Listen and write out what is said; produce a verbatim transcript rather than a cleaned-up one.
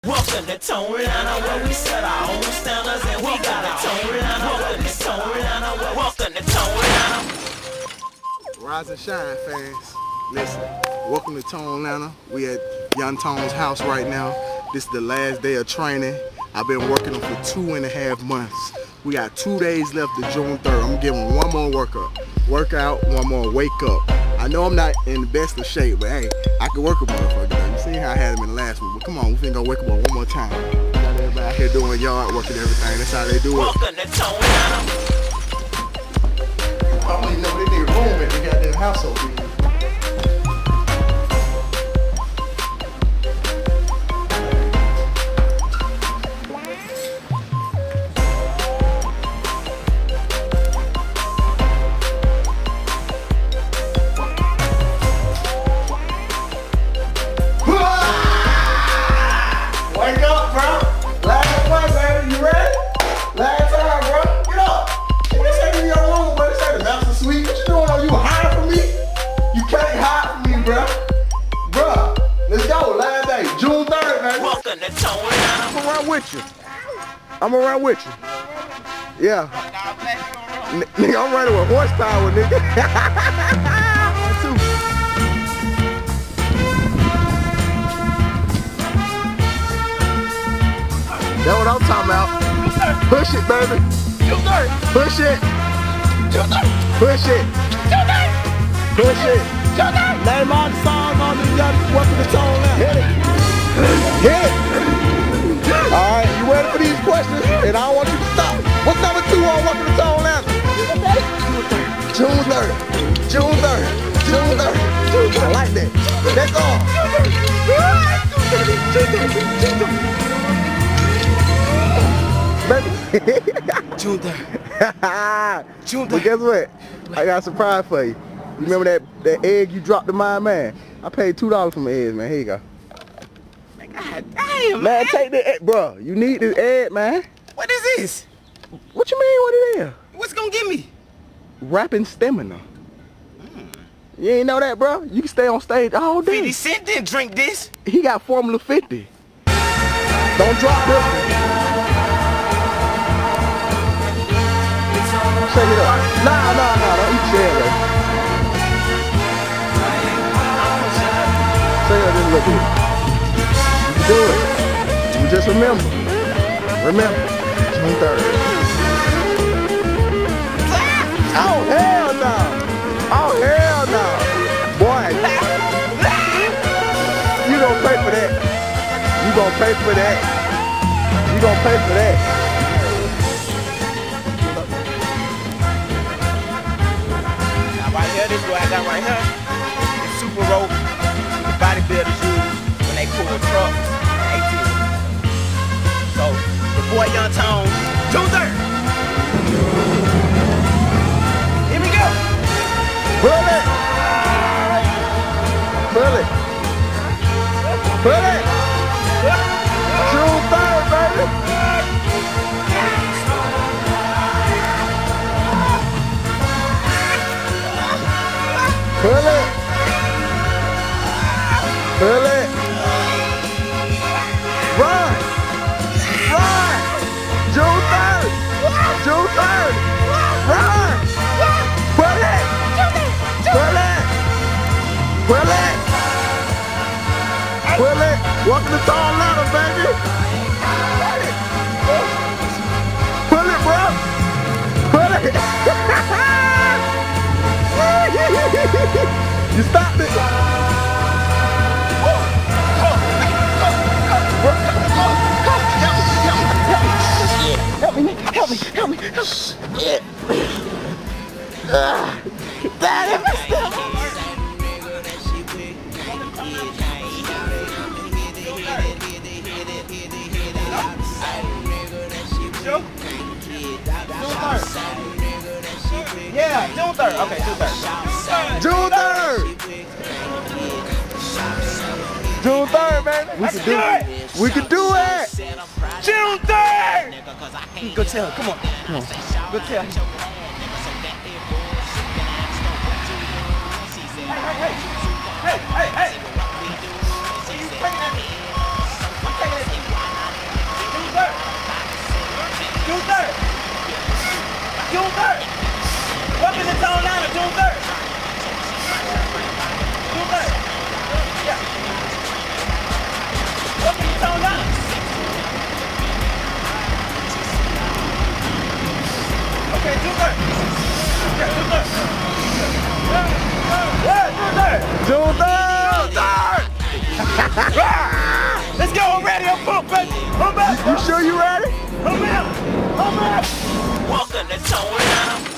Welcome to Tonelana, where we set our own standards and we got our Tonelana. Welcome to Tonelana, welcome to Tonelana. Rise and shine, fans. Listen, welcome to Tonelana. We at Young Tone's house right now. This is the last day of training. I've been working on for two and a half months. We got two days left to June third. I'm gonna give him one more workout. Workout, one more wake up. I know I'm not in the best of shape, but hey, I can work a motherfucker though. You see how I had him in the last one, but come on, we finna go wake up one more time. Got everybody out here doing yard work and everything. That's how they do it. Welcome to Tonelana. I don't even know they need room at the goddamn house over here. Wake up, bro. Last one, baby. You ready? Last time, bro. Get up. This ain't in your room, bro. This ain't the master suite. What you doing? Are you hiding from me? You can't hide from me, bro. Bro, let's go. Last day, June third, baby. Welcome to Tonelana. I'm gonna run with you. I'm gonna run with you. Yeah. N nigga, I'm running with horsepower, nigga. That's what I'm talking about. Push it, baby. Push it. Push it. Push it. Name all the songs on the Welcome to Tonelana. Hit it. Hit it. All right, you ready for these questions? And I don't want you to stop. What's number two on Welcome to Tonelana? June third. June third. June third. I like that. Let's go. June third. June third. But guess what? I got a surprise for you. You remember that, that egg you dropped to my man? I paid two dollars for my eggs, man. Here you go. God damn, man. Man, take the egg, bro. You need this egg, man. What is this? What you mean, what it is? What's gonna give me? Rapping stamina. Mm. You ain't know that, bro? You can stay on stage all day. fifty cent didn't drink this. He got Formula fifty. Don't drop this one. Shake it up. Nah, nah, nah, don't eat your head, though. Shake it up just a little bit. You can do it. You just remember. Remember. June third. Oh, hell no. Oh, hell no. Boy. You gonna pay for that. You gonna pay for that. You gonna pay for that. Right here, this is what I got right here. It's super rope, the bodybuilders use when they pull a truck, A T M. So, the boy Young Tone, June third. Here we go. Pull it. Pull it. Pull it. June third, baby. Pull it. Pull it. Run. Run. June third. June third. Run. Pull it. Pull it. Pull it. Pull it. Welcome to Tonelana, baby. Pull it, bro. Pull it. You stopped it. Help me, help me, help me, help me. Shit. Daddy, messed up. Yeah, June third. Okay, June third. June third. June third, baby. We can do it. We can do it. June third. Go tell her. Come on. Come on. Go tell her. Hey, hey, hey. Hey, hey, hey. Let's go, I'm ready, I'm pumped, baby. I'm back. You sure you ready? I'm out. I'm out. Welcome to Tone Atlanta.